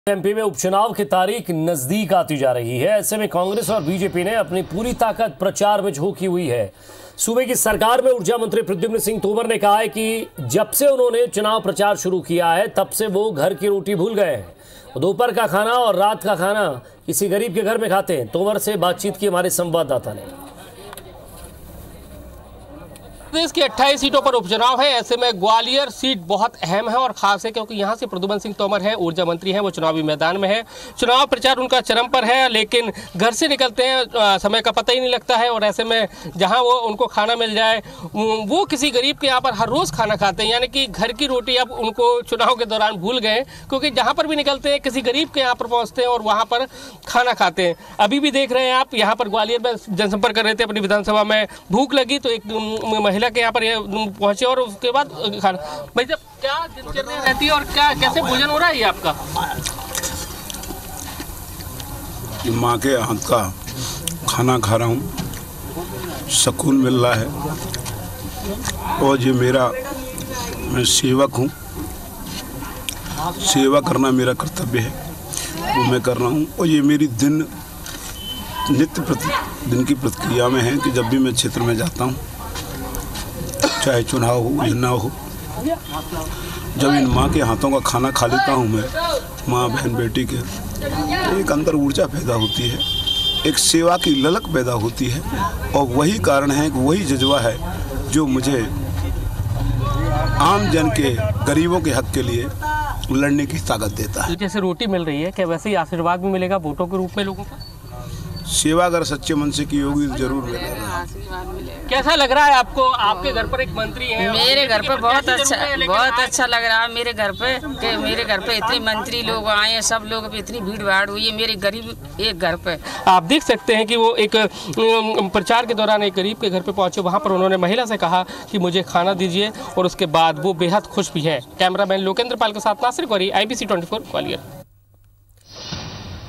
MP में उपचुनाव की तारीख नजदीक आती जा रही है। ऐसे में कांग्रेस और बीजेपी ने अपनी पूरी ताकत प्रचार में झोंकी हुई है। सूबे की सरकार में ऊर्जा मंत्री प्रद्युम्न सिंह तोमर ने कहा है कि जब से उन्होंने चुनाव प्रचार शुरू किया है तब से वो घर की रोटी भूल गए हैं। दोपहर का खाना और रात का खाना किसी गरीब के घर में खाते हैं। तोमर से बातचीत की हमारे संवाददाता ने। प्रदेश की 28 सीटों पर उपचुनाव है। ऐसे में ग्वालियर सीट बहुत अहम है और खास है क्योंकि यहां से प्रद्युम्न सिंह तोमर है, ऊर्जा मंत्री हैं, वो चुनावी मैदान में है। चुनाव प्रचार उनका चरम पर है, लेकिन घर से निकलते हैं समय का पता ही नहीं लगता है। और ऐसे में जहां वो उनको खाना मिल जाए, वो किसी गरीब के यहाँ पर हर रोज़ खाना खाते हैं। यानी कि घर की रोटी अब उनको चुनाव के दौरान भूल गए, क्योंकि जहाँ पर भी निकलते हैं किसी गरीब के यहाँ पर पहुँचते हैं और वहाँ पर खाना खाते हैं। अभी भी देख रहे हैं आप, यहाँ पर ग्वालियर में जनसंपर्क कर रहे थे अपनी विधानसभा में, भूख लगी तो एक महिला के यहाँ पर पहुंचे और उसके बाद खाना। भाई साहब, क्या दिनचर्या रहती है और क्या कैसे भोजन हो रहा है ये आपका? माँ के हाथ का खाना खा रहा हूँ, सुकून मिल रहा है। और ये मैं सेवक हूँ, सेवा करना मेरा कर्तव्य है, वो मैं कर रहा हूँ। और ये मेरी नित्य दिन की प्रतिक्रिया में है कि जब भी मैं क्षेत्र में जाता हूँ, चाहे चुनाव हो या ना हो, जब इन माँ के हाथों का खाना खा लेता हूँ मैं, माँ बहन बेटी के, तो एक अंदर ऊर्जा पैदा होती है, एक सेवा की ललक पैदा होती है। और वही कारण है, वही जज्बा है जो मुझे आम जन के, गरीबों के हक के लिए लड़ने की ताकत देता है। जैसे रोटी मिल रही है, क्या वैसे ही आशीर्वाद भी मिलेगा वोटों के रूप में लोगों को? सेवा अगर सच्चे मन से की होगी तो जरूर मिलेगा। कैसा लग रहा है आपको? आपके घर पर एक मंत्री है। मेरे घर पे बहुत अच्छा लग रहा है। मेरे घर पे इतने मंत्री लोग आए हैं, सब लोग पे इतनी भीड़ भाड़ हुई है मेरे गरीब एक घर पे। आप देख सकते हैं कि वो एक प्रचार के दौरान एक गरीब के घर पे पहुंचे, वहां पर उन्होंने महिला से कहा कि मुझे खाना दीजिए और उसके बाद वो बेहद खुश भी है। कैमरामैन लोकेंद्र पाल के साथ नासिर गौरी, IBC 24 ग्वालियर।